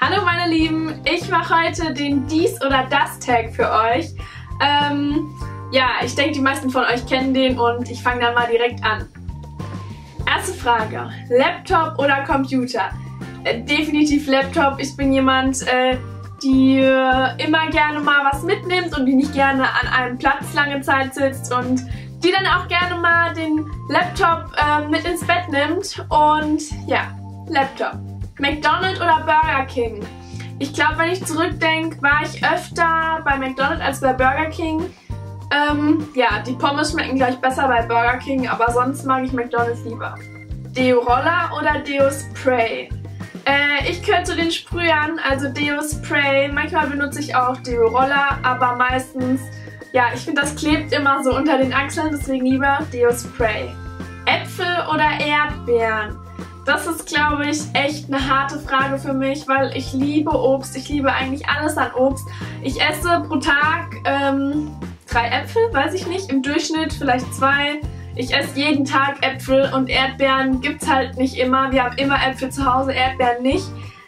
Hallo meine Lieben, ich mache heute den Dies oder Das Tag für euch. Ja, ich denke, die meisten von euch kennen den und ich fange dann mal direkt an. Erste Frage, Laptop oder Computer? Definitiv Laptop. Ich bin jemand, die immer gerne mal was mitnimmt und die nicht gerne an einem Platz lange Zeit sitzt und die dann auch gerne mal den Laptop mit ins Bett nimmt. Und ja, Laptop. McDonald's oder Burger King? Ich glaube, wenn ich zurückdenke, war ich öfter bei McDonald's als bei Burger King. Ja, die Pommes schmecken gleich besser bei Burger King, aber sonst mag ich McDonald's lieber. Deo-Roller oder Deo-Spray? Ich gehöre zu den Sprühern, also Deo-Spray. Manchmal benutze ich auch Deo-Roller, aber meistens, ja, ich finde, das klebt immer so unter den Achseln, deswegen lieber Deo-Spray. Äpfel oder Erdbeeren? Das ist, glaube ich, echt eine harte Frage für mich, weil ich liebe Obst. Ich liebe eigentlich alles an Obst. Ich esse pro Tag 3 Äpfel, weiß ich nicht, im Durchschnitt vielleicht 2. Ich esse jeden Tag Äpfel und Erdbeeren gibt es halt nicht immer. Wir haben immer Äpfel zu Hause, Erdbeeren nicht.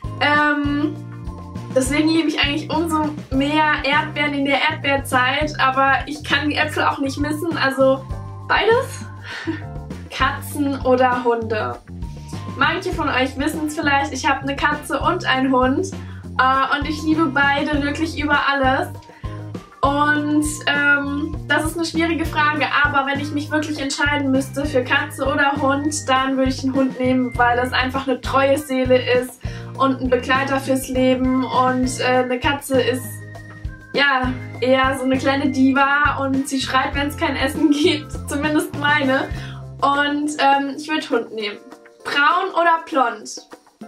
Deswegen liebe ich eigentlich umso mehr Erdbeeren in der Erdbeerzeit, aber ich kann die Äpfel auch nicht missen, also beides. Katzen oder Hunde? Manche von euch wissen es vielleicht, ich habe eine Katze und einen Hund und ich liebe beide wirklich über alles. Und das ist eine schwierige Frage, aber wenn ich mich wirklich entscheiden müsste für Katze oder Hund, dann würde ich den Hund nehmen, weil das einfach eine treue Seele ist und ein Begleiter fürs Leben. Und eine Katze ist ja eher so eine kleine Diva und sie schreit, wenn es kein Essen gibt, zumindest meine. Und ich würde Hund nehmen. Braun oder blond?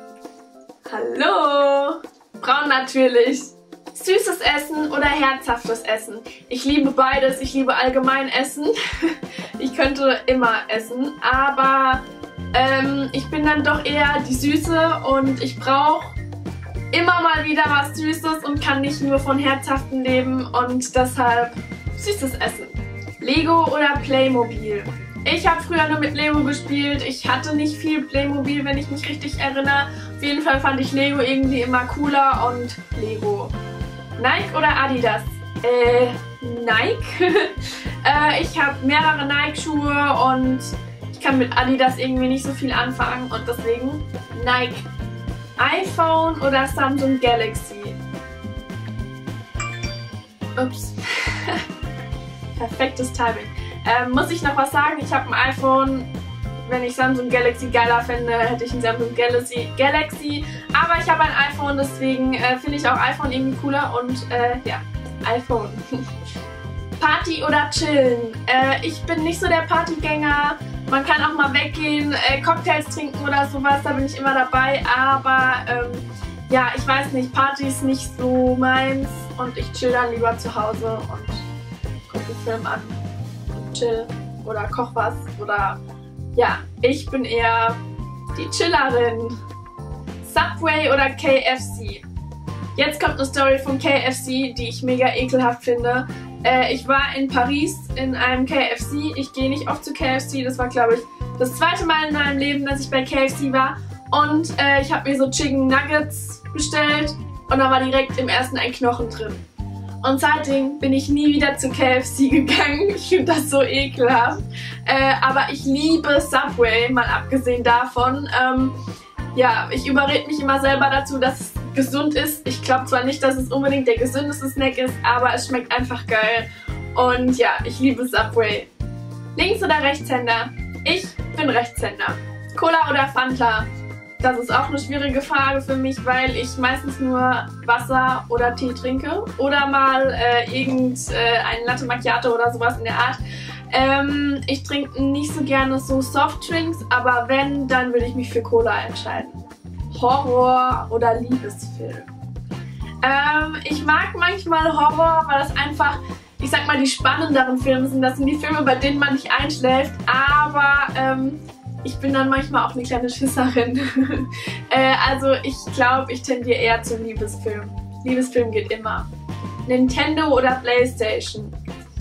Hallo! Braun natürlich. Süßes Essen oder herzhaftes Essen? Ich liebe beides. Ich liebe allgemein Essen. Ich könnte immer essen, aber ich bin dann doch eher die Süße und ich brauche immer mal wieder was Süßes und kann nicht nur von Herzhaften leben und deshalb süßes Essen. Lego oder Playmobil? Ich habe früher nur mit Lego gespielt. Ich hatte nicht viel Playmobil, wenn ich mich richtig erinnere. Auf jeden Fall fand ich Lego irgendwie immer cooler und Lego. Nike oder Adidas? Nike. Ich habe mehrere Nike-Schuhe und ich kann mit Adidas irgendwie nicht so viel anfangen und deswegen Nike. iPhone oder Samsung Galaxy? Ups. Perfektes Timing. Muss ich noch was sagen? Ich habe ein iPhone. Wenn ich Samsung Galaxy geiler fände, hätte ich ein Samsung Galaxy. Aber ich habe ein iPhone, deswegen finde ich auch iPhone irgendwie cooler und ja, iPhone. Party oder chillen? Ich bin nicht so der Partygänger. Man kann auch mal weggehen, Cocktails trinken oder sowas, da bin ich immer dabei. Aber ja, ich weiß nicht, Party ist nicht so meins und ich chill dann lieber zu Hause und gucke einen Film an. Chill oder koch was oder ja, ich bin eher die Chillerin. Subway oder KFC? Jetzt kommt eine Story von KFC, die ich mega ekelhaft finde. Ich war in Paris in einem KFC. Ich gehe nicht oft zu KFC. Das war, glaube ich, das 2. Mal in meinem Leben, dass ich bei KFC war. Und ich habe mir so Chicken Nuggets bestellt und da war direkt im ersten ein Knochen drin. Und seitdem bin ich nie wieder zu KFC gegangen. Ich finde das so ekelhaft. Aber ich liebe Subway, mal abgesehen davon. Ja, ich überrede mich immer selber dazu, dass es gesund ist. Ich glaube zwar nicht, dass es unbedingt der gesündeste Snack ist, aber es schmeckt einfach geil. Und ja, ich liebe Subway. Links- oder Rechtshänder? Ich bin Rechtshänder. Cola oder Fanta? Das ist auch eine schwierige Frage für mich, weil ich meistens nur Wasser oder Tee trinke oder mal irgendein Latte Macchiato oder sowas in der Art. Ich trinke nicht so gerne so Softdrinks, aber wenn, dann würde ich mich für Cola entscheiden. Horror oder Liebesfilm? Ich mag manchmal Horror, weil das einfach, ich sag mal, die spannenderen Filme sind. Das sind die Filme, bei denen man nicht einschläft, aber ich bin dann manchmal auch eine kleine Schisserin. Also ich glaube, ich tendiere eher zum Liebesfilm. Liebesfilm geht immer. Nintendo oder Playstation?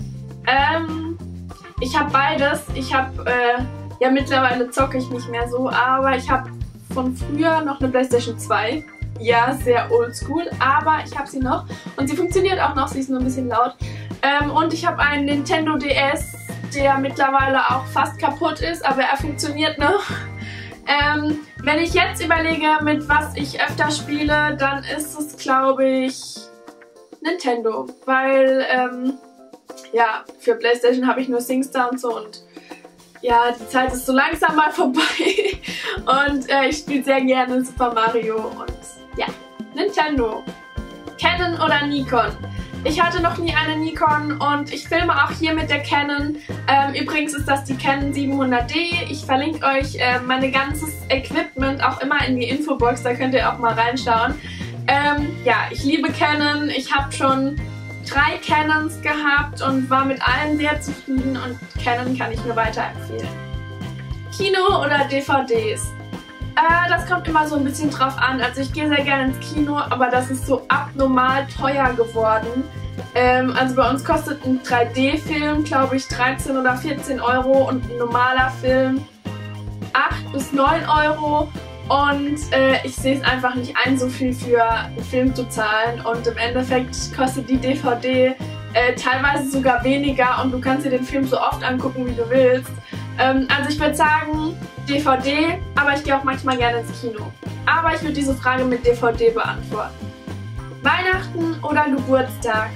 Ich habe beides. Ich habe, ja mittlerweile zocke ich nicht mehr so, aber ich habe von früher noch eine Playstation 2. ja, sehr oldschool, aber ich habe sie noch und sie funktioniert auch noch, sie ist nur ein bisschen laut. Und ich habe einen Nintendo DS, der mittlerweile auch fast kaputt ist, aber er funktioniert noch. Wenn ich jetzt überlege, mit was ich öfter spiele, dann ist es, glaube ich, Nintendo, weil, ja, für PlayStation habe ich nur SingStar und so und ja, die Zeit ist so langsam mal vorbei und ich spiele sehr gerne Super Mario und ja, Nintendo. Canon oder Nikon? Ich hatte noch nie eine Nikon und ich filme auch hier mit der Canon. Übrigens ist das die Canon 700D. Ich verlinke euch mein ganzes Equipment auch immer in die Infobox, da könnt ihr auch mal reinschauen. Ja, ich liebe Canon. Ich habe schon 3 Canons gehabt und war mit allen sehr zufrieden und Canon kann ich nur weiterempfehlen. Kino oder DVDs? Das kommt immer so ein bisschen drauf an. Also ich gehe sehr gerne ins Kino, aber das ist so abnormal teuer geworden. Also bei uns kostet ein 3D-Film, glaube ich, 13 oder 14 Euro und ein normaler Film 8 bis 9 Euro. Und ich sehe es einfach nicht ein, so viel für einen Film zu zahlen. Und im Endeffekt kostet die DVD teilweise sogar weniger und du kannst dir den Film so oft angucken, wie du willst. Also ich würde sagen DVD, aber ich gehe auch manchmal gerne ins Kino. Aber ich würde diese Frage mit DVD beantworten. Weihnachten oder Geburtstag?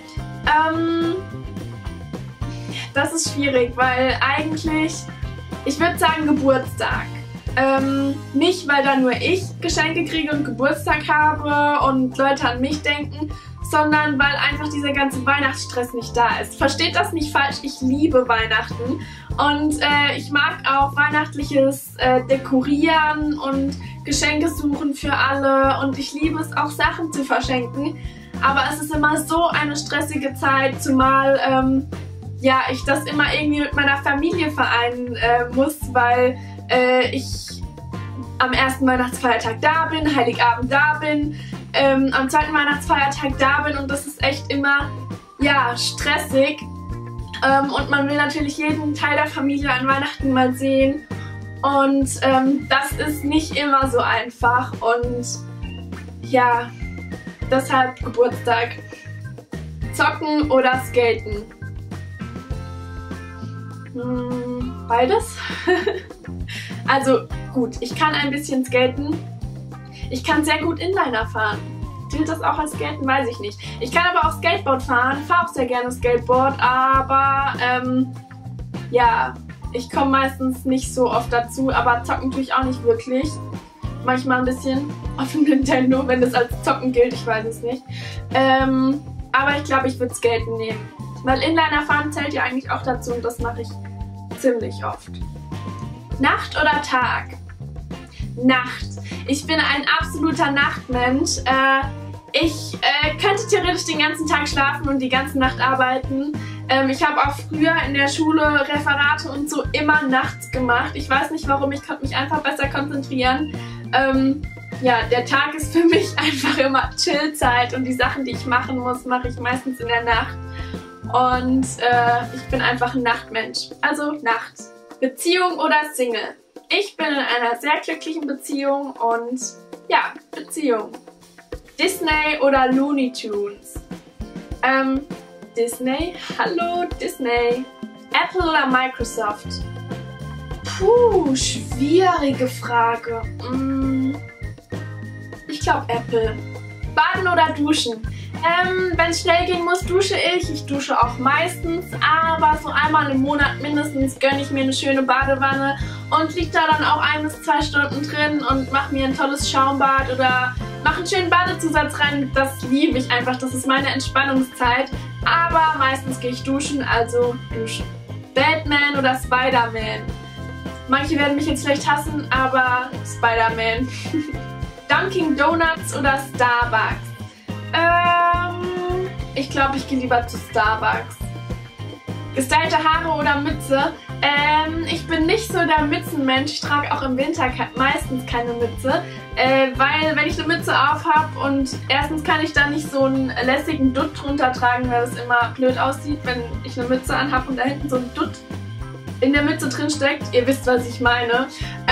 Das ist schwierig, weil eigentlich, ich würde sagen Geburtstag. Nicht, weil da nur ich Geschenke kriege und Geburtstag habe und Leute an mich denken, sondern weil einfach dieser ganze Weihnachtsstress nicht da ist. Versteht das nicht falsch, ich liebe Weihnachten und ich mag auch weihnachtliches Dekorieren und Geschenke suchen für alle und ich liebe es auch Sachen zu verschenken, aber es ist immer so eine stressige Zeit, zumal ja, ich das immer irgendwie mit meiner Familie vereinen muss, weil ich am ersten Weihnachtsfeiertag da bin, Heiligabend da bin, am zweiten Weihnachtsfeiertag da bin und das ist echt immer, ja, stressig. Und man will natürlich jeden Teil der Familie an Weihnachten mal sehen und das ist nicht immer so einfach und ja, deshalb Geburtstag. Zocken oder skaten? Beides. Also gut, ich kann ein bisschen skaten. Ich kann sehr gut Inliner fahren. Gilt das auch als Skaten? Weiß ich nicht. Ich kann aber auch Skateboard fahren, fahre auch sehr gerne Skateboard, aber ja, ich komme meistens nicht so oft dazu, aber zocken tue ich auch nicht wirklich. Manchmal ein bisschen auf dem Nintendo, wenn das als Zocken gilt, ich weiß es nicht. Aber ich glaube, ich würde Skaten nehmen. Weil Inliner fahren zählt ja eigentlich auch dazu und das mache ich ziemlich oft. Nacht oder Tag? Nacht. Ich bin ein absoluter Nachtmensch. Ich könnte theoretisch den ganzen Tag schlafen und die ganze Nacht arbeiten. Ich habe auch früher in der Schule Referate und so immer nachts gemacht. Ich weiß nicht warum, ich konnte mich einfach besser konzentrieren. Ja, der Tag ist für mich einfach immer Chillzeit und die Sachen, die ich machen muss, mache ich meistens in der Nacht. Und ich bin einfach ein Nachtmensch. Also Nacht. Beziehung oder Single? Ich bin in einer sehr glücklichen Beziehung und ja, Beziehung. Disney oder Looney Tunes? Disney? Hallo Disney. Apple oder Microsoft? Puh, schwierige Frage. Ich glaube Apple. Baden oder duschen? Wenn es schnell gehen muss, dusche ich. Ich dusche auch meistens, aber so einmal im Monat mindestens gönne ich mir eine schöne Badewanne und liege da dann auch 1 bis 2 Stunden drin und mache mir ein tolles Schaumbad oder mache einen schönen Badezusatz rein. Das liebe ich einfach, das ist meine Entspannungszeit. Aber meistens gehe ich duschen, also duschen. Batman oder Spider-Man? Manche werden mich jetzt vielleicht hassen, aber Spider-Man. Dunkin' Donuts oder Starbucks? Ich glaube, ich gehe lieber zu Starbucks. Gestylte Haare oder Mütze? Ich bin nicht so der Mützenmensch. Ich trage auch im Winter meistens keine Mütze. Weil wenn ich eine Mütze auf habe und erstens kann ich da nicht so einen lässigen Dutt drunter tragen, weil das immer blöd aussieht, wenn ich eine Mütze anhabe und da hinten so ein Dutt in der Mütze drin steckt. Ihr wisst, was ich meine.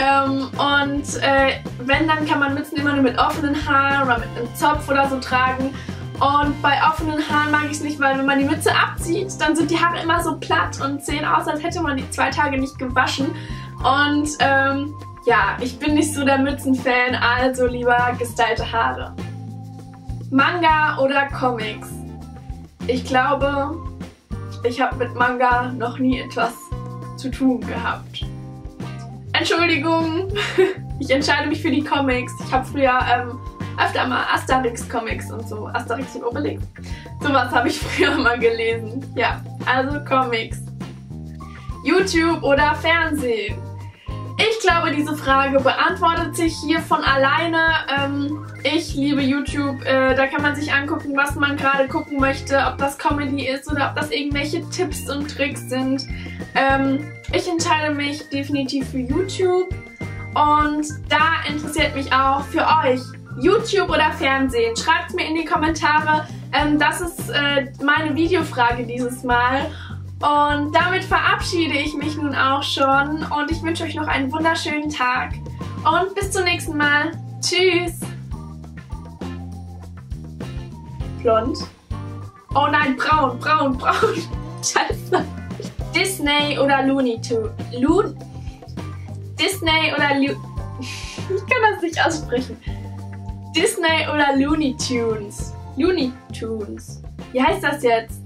Wenn, dann kann man Mützen immer nur mit offenen Haaren oder mit einem Zopf oder so tragen. Und bei offenen Haaren mag ich es nicht, weil wenn man die Mütze abzieht, dann sind die Haare immer so platt und sehen aus, als hätte man die 2 Tage nicht gewaschen. Und ja, ich bin nicht so der Mützenfan, also lieber gestylte Haare. Manga oder Comics? Ich glaube, ich habe mit Manga noch nie etwas zu tun gehabt. Entschuldigung, ich entscheide mich für die Comics. Ich habe früher öfter mal Asterix-Comics und so. Asterix und Obelix. Sowas habe ich früher mal gelesen. Ja, also Comics. YouTube oder Fernsehen? Ich glaube, diese Frage beantwortet sich hier von alleine. Ich liebe YouTube. Da kann man sich angucken, was man gerade gucken möchte. Ob das Comedy ist oder ob das irgendwelche Tipps und Tricks sind. Ich entscheide mich definitiv für YouTube. Und da interessiert mich auch für euch YouTube oder Fernsehen. Schreibt es mir in die Kommentare. Das ist meine Videofrage dieses Mal. Und damit verabschiede ich mich nun auch schon und ich wünsche euch noch einen wunderschönen Tag und bis zum nächsten Mal. Tschüss! Blond? Oh nein, braun, braun, braun. Scheiße. Disney oder Looney Tunes? Disney oder Ich kann das nicht aussprechen. Disney oder Looney Tunes? Looney Tunes. Wie heißt das jetzt?